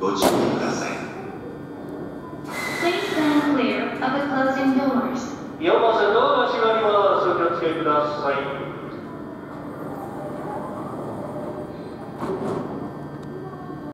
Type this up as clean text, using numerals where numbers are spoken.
ご注意ください。 Please stand clear of the closing doors. ようこそ道路